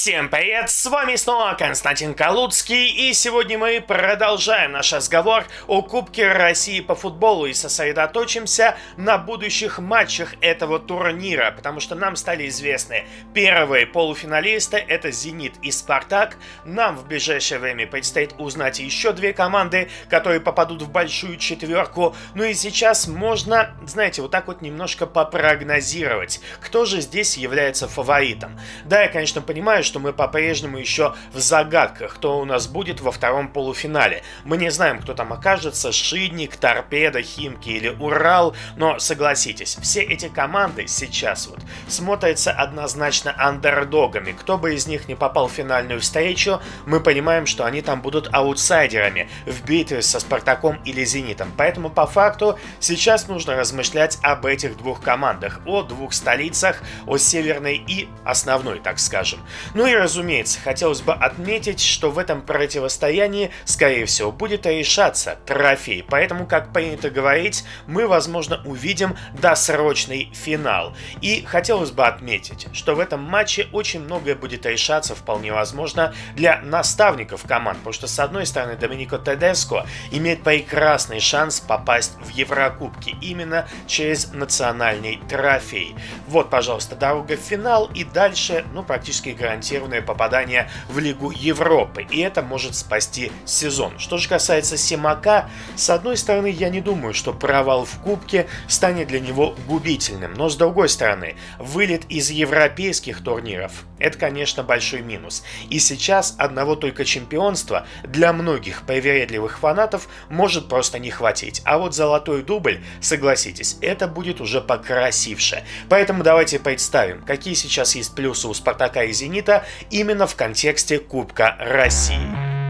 Всем привет, с вами снова Константин Калуцкий, и сегодня мы продолжаем наш разговор о Кубке России по футболу и сосредоточимся на будущих матчах этого турнира, потому что нам стали известны первые полуфиналисты, это «Зенит» и «Спартак». Нам в ближайшее время предстоит узнать еще две команды, которые попадут в большую четверку. Ну и сейчас можно, знаете, вот так вот немножко попрогнозировать, кто же здесь является фаворитом. Да, я, конечно, понимаю, что мы по-прежнему еще в загадках, кто у нас будет во втором полуфинале. Мы не знаем, кто там окажется: Шидник, Торпедо, Химки или Урал, но согласитесь, все эти команды сейчас вот смотрятся однозначно андердогами. Кто бы из них не попал в финальную встречу, мы понимаем, что они там будут аутсайдерами в битве со Спартаком или Зенитом. Поэтому по факту сейчас нужно размышлять об этих двух командах, о двух столицах, о северной и основной, так скажем. Ну и разумеется, хотелось бы отметить, что в этом противостоянии, скорее всего, будет решаться трофей. Поэтому, как принято говорить, мы, возможно, увидим досрочный финал. И хотелось бы отметить, что в этом матче очень многое будет решаться, вполне возможно, для наставников команд. Потому что, с одной стороны, Доминико Тедеско имеет прекрасный шанс попасть в Еврокубки именно через национальный трофей. Вот, пожалуйста, дорога в финал, и дальше, ну, практически гарантированное попадание в Лигу Европы, и это может спасти сезон. Что же касается Симака, с одной стороны, я не думаю, что провал в Кубке станет для него губительным, но с другой стороны, вылет из европейских турниров — это, конечно, большой минус. И сейчас одного только чемпионства для многих привередливых фанатов может просто не хватить. А вот золотой дубль, согласитесь, это будет уже покрасивше. Поэтому давайте представим, какие сейчас есть плюсы у Спартака и Зенита именно в контексте Кубка России.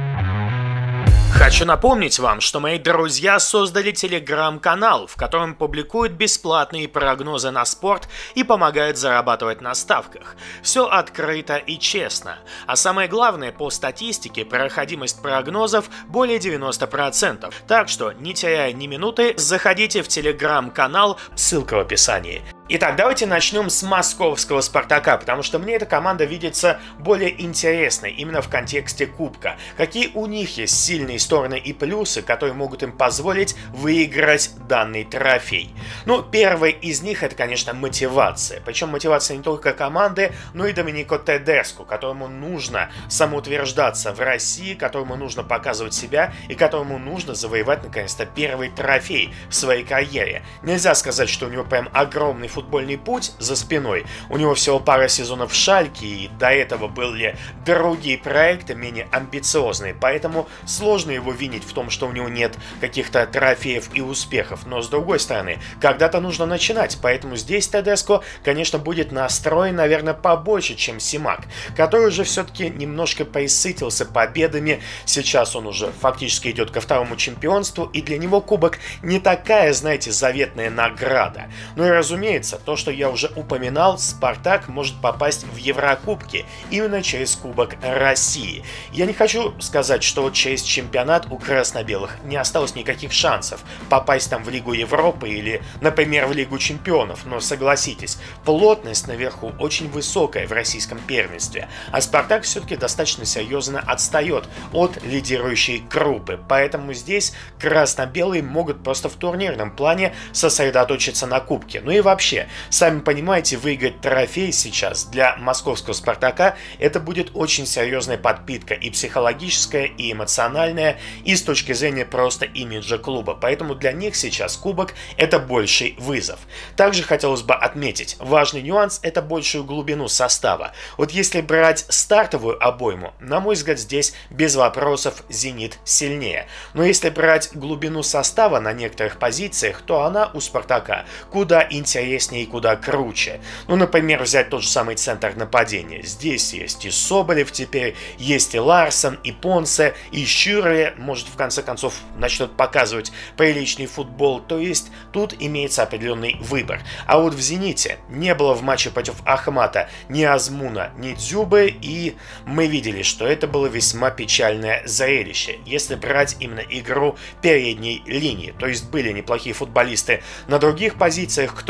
Хочу напомнить вам, что мои друзья создали телеграм-канал, в котором публикуют бесплатные прогнозы на спорт и помогают зарабатывать на ставках. Все открыто и честно. А самое главное, по статистике, проходимость прогнозов более 90%. Так что, не теряя ни минуты, заходите в телеграм-канал, ссылка в описании. Итак, давайте начнем с московского «Спартака», потому что мне эта команда видится более интересной именно в контексте Кубка. Какие у них есть сильные стороны и плюсы, которые могут им позволить выиграть данный трофей? Ну, первый из них — это, конечно, мотивация. Причем мотивация не только команды, но и Доминико Тедеско, которому нужно самоутверждаться в России, которому нужно показывать себя и которому нужно завоевать, наконец-то, первый трофей в своей карьере. Нельзя сказать, что у него прям огромный футбольный путь за спиной. У него всего пара сезонов в Шальке, и до этого были другие проекты, менее амбициозные. Поэтому сложно его винить в том, что у него нет каких-то трофеев и успехов. Но с другой стороны, когда-то нужно начинать. Поэтому здесь Тедеско, конечно, будет настроен, наверное, побольше, чем Симак, который уже все-таки немножко присытился победами. Сейчас он уже фактически идет ко второму чемпионству, и для него кубок не такая, знаете, заветная награда. Ну и разумеется, то, что я уже упоминал, Спартак может попасть в Еврокубки именно через Кубок России. Я не хочу сказать, что вот через чемпионат у красно-белых не осталось никаких шансов попасть там в Лигу Европы или, например, в Лигу Чемпионов, но согласитесь, плотность наверху очень высокая в российском первенстве, а Спартак все-таки достаточно серьезно отстает от лидирующей группы, поэтому здесь красно-белые могут просто в турнирном плане сосредоточиться на Кубке. Ну и вообще, сами понимаете, выиграть трофей сейчас для московского «Спартака» это будет очень серьезная подпитка и психологическая, и эмоциональная, и с точки зрения просто имиджа клуба. Поэтому для них сейчас кубок — это больший вызов. Также хотелось бы отметить важный нюанс — это большую глубину состава. Вот если брать стартовую обойму, на мой взгляд, здесь без вопросов «Зенит» сильнее. Но если брать глубину состава на некоторых позициях, то она у «Спартака» куда интереснее и куда круче. Ну, например, взять тот же самый центр нападения. Здесь есть и Соболев теперь, есть и Ларсон, и Понсе, и Шюре, может, в конце концов, начнет показывать приличный футбол. То есть, тут имеется определенный выбор. А вот в «Зените» не было в матче против Ахмата ни Азмуна, ни Дзюбы, и мы видели, что это было весьма печальное зрелище, если брать именно игру передней линии. То есть, были неплохие футболисты на других позициях, кто там пытался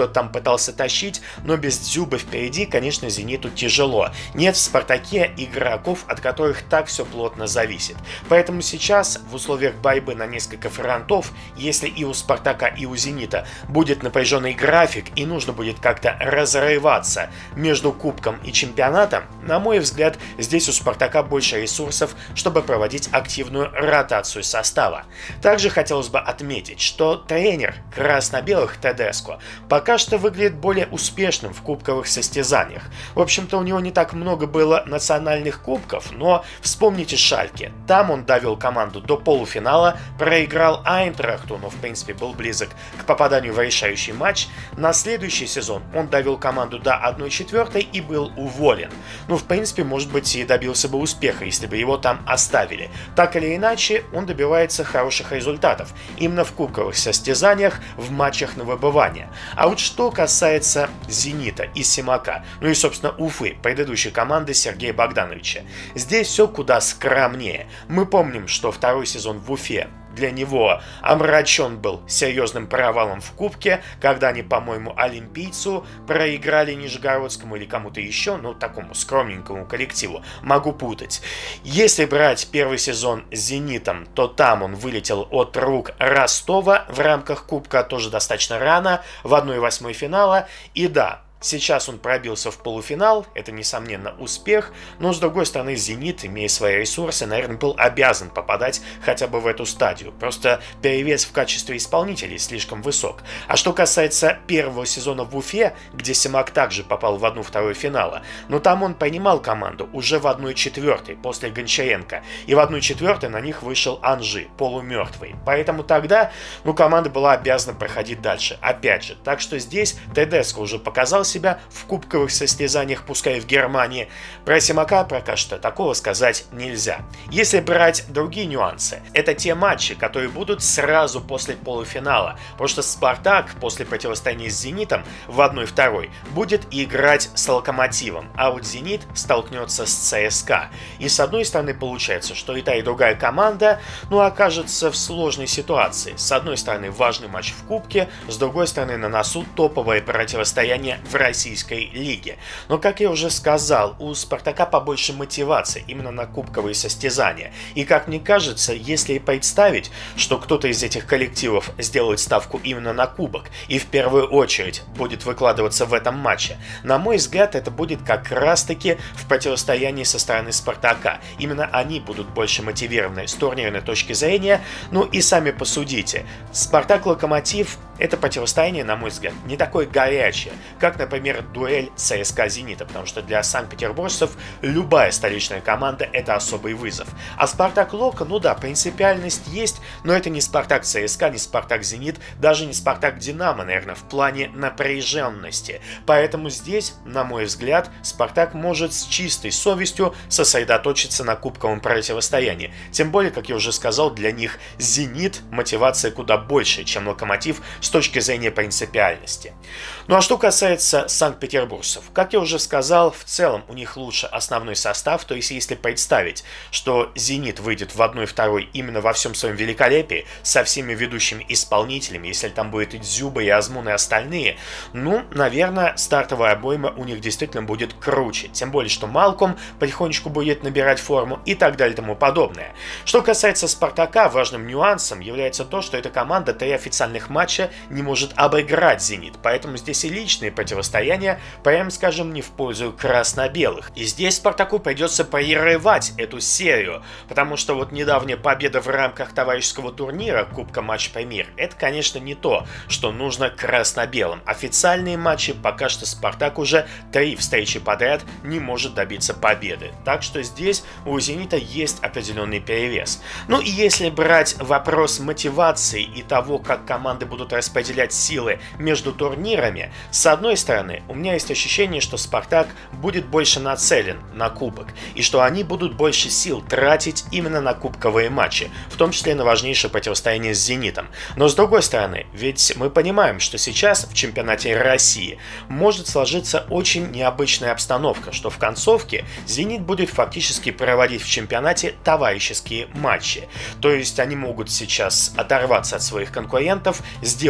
пытался тащить, но без Дзюбы впереди, конечно, «Зениту» тяжело. Нет в «Спартаке» игроков, от которых так все плотно зависит. Поэтому сейчас, в условиях борьбы на несколько фронтов, если и у «Спартака», и у «Зенита» будет напряженный график и нужно будет как-то разрываться между кубком и чемпионатом, на мой взгляд, здесь у «Спартака» больше ресурсов, чтобы проводить активную ротацию состава. Также хотелось бы отметить, что тренер красно-белых Тедеско пока что выглядит более успешным в кубковых состязаниях. В общем-то, у него не так много было национальных кубков, но вспомните Шальке. Там он довел команду до полуфинала, проиграл Айнтрахту, но в принципе был близок к попаданию в решающий матч. На следующий сезон он довел команду до 1/4 и был уволен. Ну, в принципе, может быть, и добился бы успеха, если бы его там оставили. Так или иначе, он добивается хороших результатов именно в кубковых состязаниях, в матчах на выбывание. А вот что касается «Зенита» и «Симака», ну и, собственно, Уфы, предыдущей команды Сергея Богдановича, здесь все куда скромнее. Мы помним, что второй сезон в Уфе для него омрачен был серьезным провалом в кубке, когда они, по-моему, олимпийцу проиграли Нижегородскому или кому-то еще, ну, такому скромненькому коллективу, могу путать. Если брать первый сезон с «Зенитом», то там он вылетел от рук Ростова в рамках кубка тоже достаточно рано, в 1/8 финала, и да, сейчас он пробился в полуфинал, это, несомненно, успех, но, с другой стороны, «Зенит», имея свои ресурсы, наверное, был обязан попадать хотя бы в эту стадию. Просто перевес в качестве исполнителей слишком высок. А что касается первого сезона в Уфе, где «Симак» также попал в 1/2 финала, но там он принимал команду уже в 1/4 после Гончаренко, и в 1/4 на них вышел Анжи, полумертвый. Поэтому тогда, команда была обязана проходить дальше, опять же. Так что здесь Тедеско уже показал себя в кубковых состязаниях, пускай в Германии. Про «Симака» пока что такого сказать нельзя. Если брать другие нюансы, это те матчи, которые будут сразу после полуфинала, потому что «Спартак» после противостояния с «Зенитом» в 1/2 будет играть с «Локомотивом», а вот «Зенит» столкнется с ЦСКА. И с одной стороны получается, что и та, и другая команда, окажется в сложной ситуации. С одной стороны важный матч в кубке, с другой стороны на носу топовое противостояние в Российской лиге. Но, как я уже сказал, у «Спартака» побольше мотивации именно на кубковые состязания. И, как мне кажется, если и представить, что кто-то из этих коллективов сделает ставку именно на кубок и в первую очередь будет выкладываться в этом матче, на мой взгляд, это будет как раз-таки в противостоянии со стороны «Спартака». Именно они будут больше мотивированы с турнирной точки зрения. Ну и сами посудите. «Спартак-Локомотив» — это противостояние, на мой взгляд, не такое горячее, как, например, дуэль ЦСКА-Зенита, потому что для санкт-петербуржцев любая столичная команда — это особый вызов. А «Спартак-Локо», принципиальность есть, но это не «Спартак-ЦСКА», не «Спартак-Зенит», даже не «Спартак-Динамо», наверное, в плане напряженности. Поэтому здесь, на мой взгляд, «Спартак» может с чистой совестью сосредоточиться на кубковом противостоянии. Тем более, как я уже сказал, для них «Зенит» мотивация куда больше, чем «Локомотив» с точки зрения принципиальности. Ну а что касается санкт-петербуржцев, как я уже сказал, в целом у них лучше основной состав, то есть если представить, что «Зенит» выйдет в 1/2 именно во всем своем великолепии, со всеми ведущими исполнителями, если там будет и Дзюба, и Азмун, и остальные, наверное, стартовая обойма у них действительно будет круче, тем более, что Малком потихонечку будет набирать форму и так далее и тому подобное. Что касается «Спартака», важным нюансом является то, что эта команда 3 официальных матча не может обыграть «Зенит», поэтому здесь и личные противостояния, прямо скажем, не в пользу красно-белых. И здесь «Спартаку» придется прерывать эту серию, потому что вот недавняя победа в рамках товарищеского турнира Кубка Матч Премьер — это, конечно, не то, что нужно красно-белым. Официальные матчи пока что «Спартак» уже 3 встречи подряд не может добиться победы. Так что здесь у «Зенита» есть определенный перевес. Ну и если брать вопрос мотивации и того, как команды будут распределять силы между турнирами, с одной стороны, у меня есть ощущение, что «Спартак» будет больше нацелен на кубок, и что они будут больше сил тратить именно на кубковые матчи, в том числе на важнейшее противостояние с «Зенитом». Но с другой стороны, ведь мы понимаем, что сейчас в чемпионате России может сложиться очень необычная обстановка, что в концовке «Зенит» будет фактически проводить в чемпионате товарищеские матчи. То есть они могут сейчас оторваться от своих конкурентов, сделать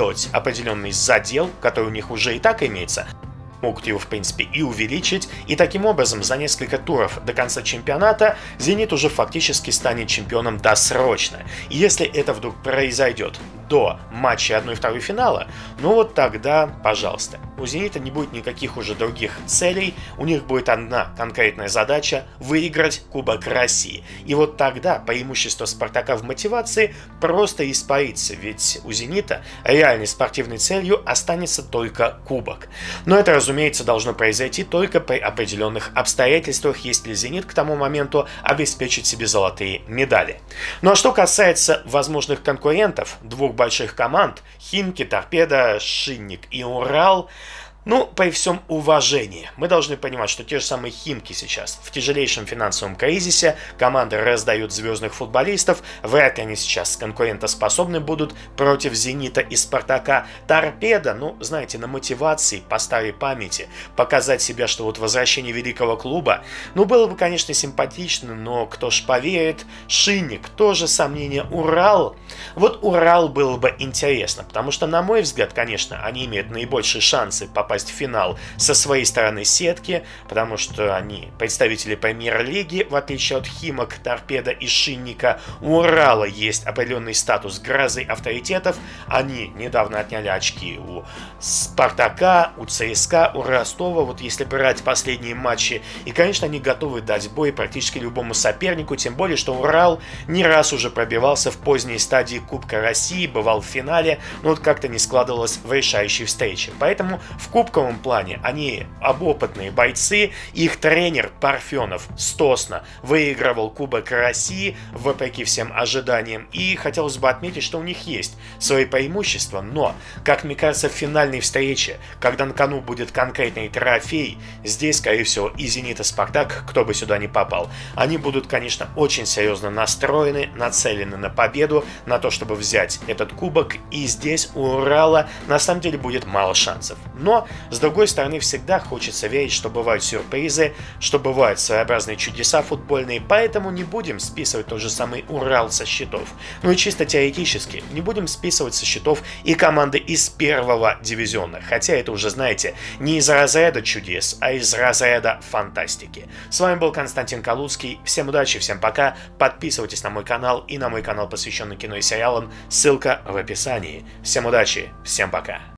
сделать определенный задел, который у них уже и так имеется, могут его, в принципе, и увеличить, и таким образом за несколько туров до конца чемпионата «Зенит» уже фактически станет чемпионом досрочно. И если это вдруг произойдет до матча 1/2 финала, ну вот тогда, пожалуйста, у «Зенита» не будет никаких уже других целей, у них будет одна конкретная задача – выиграть Кубок России. И вот тогда преимущество «Спартака» в мотивации просто испарится, ведь у «Зенита» реальной спортивной целью останется только Кубок. Но это, разумеется, должно произойти только при определенных обстоятельствах, если «Зенит» к тому моменту обеспечит себе золотые медали. Ну а что касается возможных конкурентов двух больших команд – «Химки», «Торпедо», «Шинник» и «Урал», ну, при всем уважении, мы должны понимать, что те же самые «Химки» сейчас в тяжелейшем финансовом кризисе, команды раздают звездных футболистов, вряд ли они сейчас конкурентоспособны будут против «Зенита» и «Спартака». «Торпедо», ну, знаете, на мотивации, по старой памяти, показать себя, что вот возвращение великого клуба, ну, было бы, конечно, симпатично, но кто ж поверит. «Шинник», тоже сомнения. «Урал», вот «Урал» было бы интересно, потому что, на мой взгляд, конечно, они имеют наибольшие шансы попасть в финал со своей стороны сетки, потому что они представители премьер-лиги, в отличие от «Химок», «Торпедо» и «Шинника». У «Урала» есть определенный статус грозы авторитетов, они недавно отняли очки у «Спартака», у ЦСКА, у Ростова, вот если брать последние матчи, и, конечно, они готовы дать бой практически любому сопернику, тем более, что «Урал» не раз уже пробивался в поздней стадии Кубка России, бывал в финале, но вот как-то не складывалось в решающей встрече, поэтому в кубковом плане они опытные бойцы, их тренер Парфенов стосно выигрывал Кубок России вопреки всем ожиданиям, и хотелось бы отметить, что у них есть свои преимущества, но, как мне кажется, в финальной встрече, когда на кону будет конкретный трофей, здесь, скорее всего, и «Зенит», и «Спартак», кто бы сюда ни попал, они будут, конечно, очень серьезно настроены, нацелены на победу, на то, чтобы взять этот кубок, и здесь у «Урала» на самом деле будет мало шансов. Но, с другой стороны, всегда хочется верить, что бывают сюрпризы, что бывают своеобразные чудеса футбольные, поэтому не будем списывать тот же самый «Урал» со счетов. Ну и чисто теоретически не будем списывать со счетов и команды из первого дивизиона, хотя это уже, знаете, не из разряда чудес, а из разряда фантастики. С вами был Константин Калуцкий, всем удачи, всем пока, подписывайтесь на мой канал и на мой канал, посвященный кино и сериалам, ссылка в описании. Всем удачи, всем пока.